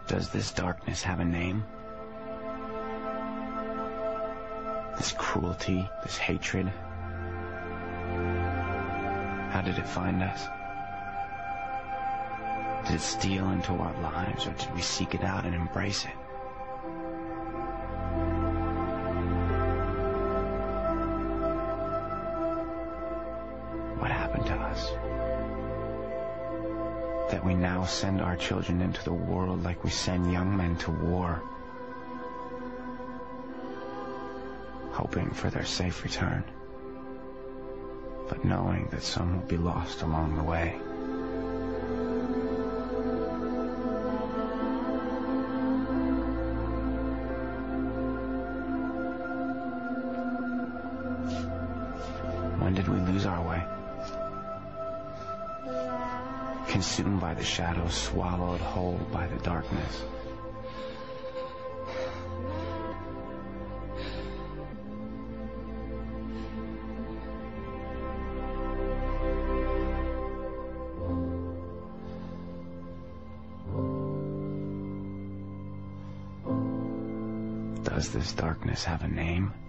Does this darkness have a name? This cruelty, this hatred, how did it find us? Did it steal into our lives, or did we seek it out and embrace it? What happened to us? That we now send our children into the world like we send young men to war, hoping for their safe return, but knowing that some will be lost along the way. When did we lose our way? Consumed by the shadows, swallowed whole by the darkness. Does this darkness have a name?